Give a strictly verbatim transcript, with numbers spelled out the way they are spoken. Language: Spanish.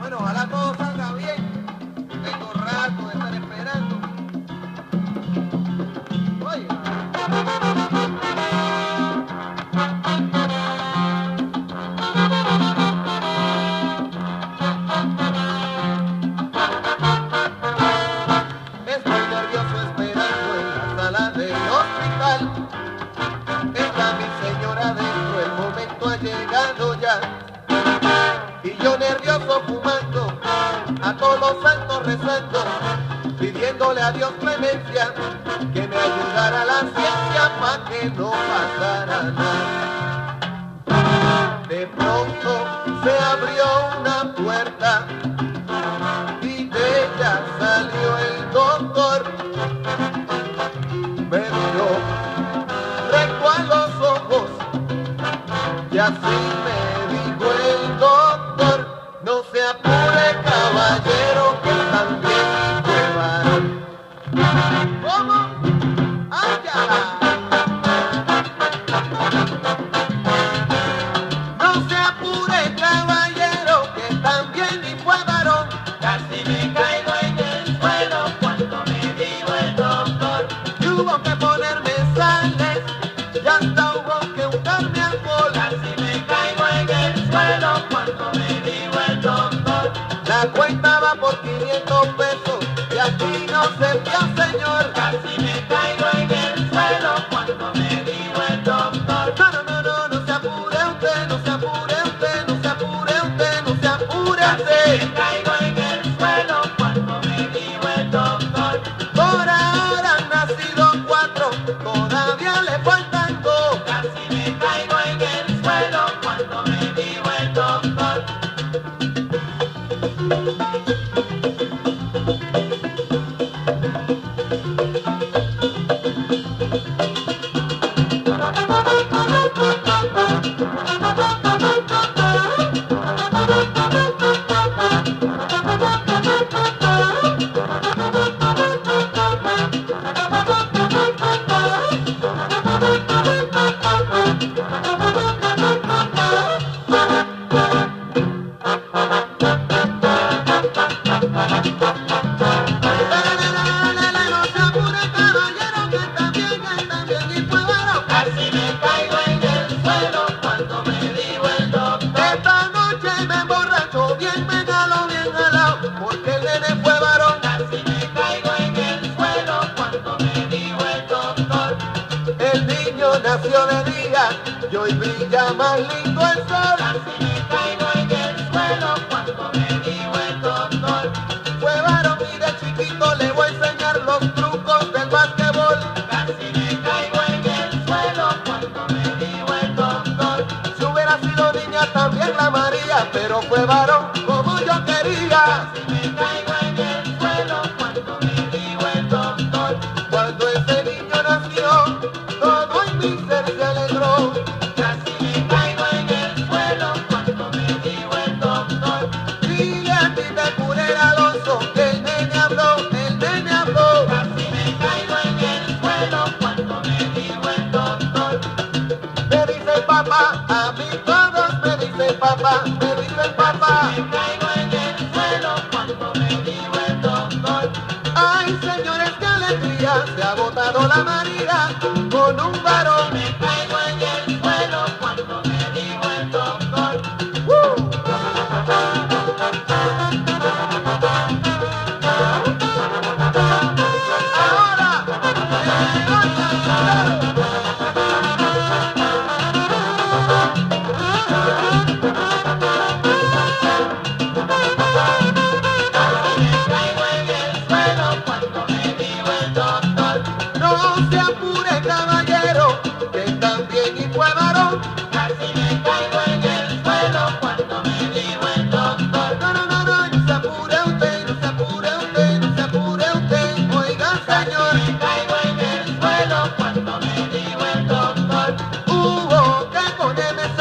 Bueno, ojalá todo salga bien. Tengo rato de estar esperando. Oiga. Estoy nervioso esperando en la sala del hospital. Está mi señora dentro, el momento ha llegado ya. Y yo nervioso fumando, a todos los santos rezando, pidiéndole a Dios clemencia, que me ayudara la ciencia pa' que no pasara nada. De pronto se abrió una puerta y de ella salió el doctor. Me miró recto a los ojos y así me dijo el doctor: no se apure, caballero, que también fue varón. ¿Cómo? ¡Allá! No se apure, caballero, que también y fue varón. Casi me caigo en el suelo cuando me dijo el doctor. Tuvo que ponerme sales y hasta hubo que untarme alcohol. Casi me caigo en el suelo cuando me dijo el doctor. La cuenta va por quinientos pesos y aquí no se vio, señor. Casi me caigo en el suelo cuando me dijo el doctor. No, no, no, no, no se apure usted, no se apure usted, no se apure usted, no se apure Casi usted. me caigo en el suelo cuando me dijo el doctor. Por ahora han nacido cuatro, todavía le faltan dos. Casi me caigo en el suelo cuando me dijo el doctor. No se apure, caballero, que también, que también y fue varón. Casi me caigo en el suelo cuando me dijo el doctor. Esta noche me emborracho bien, me jalo bien jalao, porque el nene fue varón. Casi me caigo en el suelo cuando me dijo el doctor. El niño nació de día y hoy brilla más lindo el sol. Casi me caigo en el suelo cuando me dijo el doctor. Fue varón y de chiquito le voy a enseñar los trucos del basquetbol. Casi me caigo en el suelo cuando me dijo el doctor. Si hubiera sido niña también la María, pero fue varón como yo quería. Casi me caigo en el suelo cuando me dijo el doctor. Cuando ese niño nació, todo en mi ser se alegró. Casi me caigo en el suelo cuando me dijo el doctor. Dile a ti de Curera Alonso que el nene habló, el nene habló. Casi me caigo en el suelo cuando me dijo el doctor. Me dice el papá, a mí todos me dice el papá, me dice el papá. Me caigo en el suelo cuando me dijo el doctor. Ay, señores, qué alegría, se ha botado la María con un varón. Me caigo en el suelo cuando me dijo el doctor. ¡Uh! Ahora, Me caigo en el suelo cuando me dijo el doctor. no se apure, caballero, que también y fue varón. Casi me caigo en el suelo cuando me dijo el doctor. No, no, no, no, no se apure usted, no se apure usted, no se apure usted. Oiga, señor, Me caigo en el suelo cuando me dijo el doctor. hubo que ponerme